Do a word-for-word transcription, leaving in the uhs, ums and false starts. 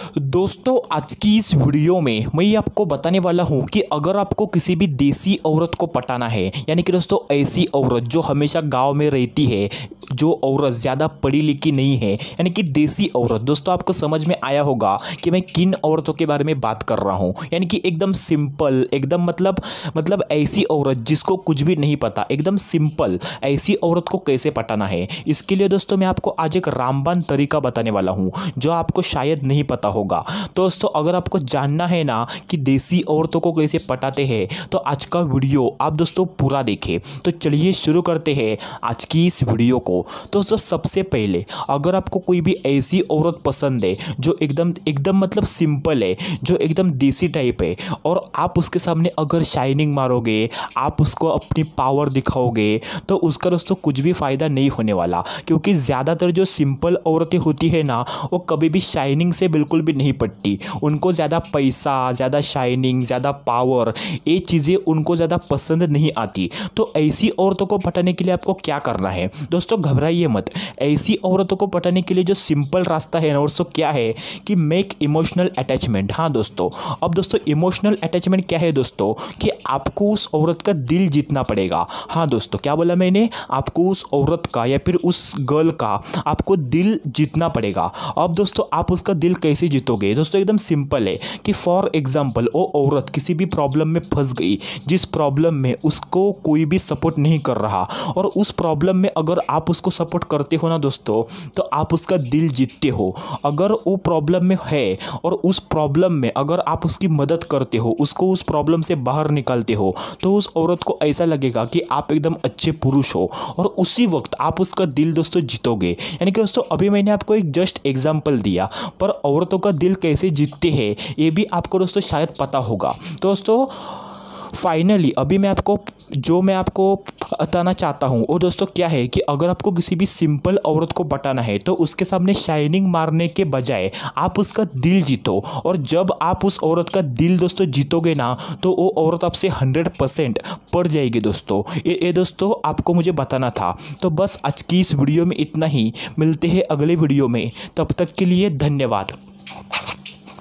दोस्तों आज की इस वीडियो में मैं ये आपको बताने वाला हूँ कि अगर आपको किसी भी देसी औरत को पटाना है, यानी कि दोस्तों ऐसी औरत जो हमेशा गांव में रहती है, जो औरत ज़्यादा पढ़ी लिखी नहीं है, यानी कि देसी औरत। दोस्तों आपको समझ में आया होगा कि मैं किन औरतों के बारे में बात कर रहा हूँ, यानी कि एकदम सिंपल, एकदम मतलब मतलब ऐसी औरत जिसको कुछ भी नहीं पता, एकदम सिंपल ऐसी औरत को कैसे पटाना है। इसके लिए दोस्तों मैं आपको आज एक रामबाण तरीका बताने वाला हूँ जो आपको शायद नहीं पता होगा। तो दोस्तों अगर आपको जानना है ना कि देसी औरतों को कैसे पटाते हैं तो आज का वीडियो आप दोस्तों पूरा देखें। तो चलिए शुरू करते हैं आज की इस वीडियो को। तो दोस्तों सबसे पहले अगर आपको कोई भी ऐसी औरत पसंद है जो एकदम एकदम मतलब सिंपल है, जो एकदम देसी टाइप है, और आप उसके सामने अगर शाइनिंग मारोगे, आप उसको अपनी पावर दिखाओगे, तो उसका दोस्तों कुछ भी फ़ायदा नहीं होने वाला। क्योंकि ज़्यादातर जो सिंपल औरतें होती है ना, वो कभी भी शाइनिंग से बिल्कुल भी नहीं पटती। उनको ज़्यादा पैसा, ज़्यादा शाइनिंग, ज़्यादा पावर, ये चीज़ें उनको ज़्यादा पसंद नहीं आती। तो ऐसी औरतों को पटाने के लिए आपको क्या करना है दोस्तों, घबराइए मत। ऐसी औरतों को पटाने के लिए जो सिंपल रास्ता है ना दोस्तों क्या है कि मेक इमोशनल अटैचमेंट। हाँ दोस्तों, अब दोस्तों इमोशनल अटैचमेंट क्या है दोस्तों कि आपको उस औरत का दिल जीतना पड़ेगा। हाँ दोस्तों, क्या बोला मैंने, आपको उस औरत का या फिर उस गर्ल का आपको दिल जीतना पड़ेगा। अब दोस्तों आप उसका दिल कैसे जीतोगे दोस्तों, एकदम सिंपल है कि फॉर एग्जांपल वो औरत किसी भी प्रॉब्लम में फंस गई, जिस प्रॉब्लम में उसको कोई भी सपोर्ट नहीं कर रहा, और उस प्रॉब्लम में अगर आप उसको सपोर्ट करते हो ना दोस्तों, तो आप उसका दिल जीतते हो। अगर वो प्रॉब्लम में है और उस प्रॉब्लम में अगर आप उसकी मदद करते हो, उसको उस प्रॉब्लम से बाहर निकालते हो, तो उस औरत को ऐसा लगेगा कि आप एकदम अच्छे पुरुष हो, और उसी वक्त आप उसका दिल दोस्तों जीतोगे। यानी कि दोस्तों अभी मैंने आपको एक जस्ट एग्जांपल दिया, पर औरतों का दिल कैसे जीतते हैं ये भी आपको दोस्तों शायद पता होगा। तो दोस्तों फाइनली अभी मैं आपको जो मैं आपको बताना चाहता हूँ वो दोस्तों क्या है कि अगर आपको किसी भी सिंपल औरत को पटाना है तो उसके सामने शाइनिंग मारने के बजाय आप उसका दिल जीतो। और जब आप उस औरत का दिल दोस्तों जीतोगे ना, तो वो औरत आपसे हंड्रेड परसेंट पड़ जाएगी दोस्तों। ये ये दोस्तों आपको मुझे बताना था। तो बस आज की इस वीडियो में इतना ही, मिलते हैं अगले वीडियो में, तब तक के लिए धन्यवाद।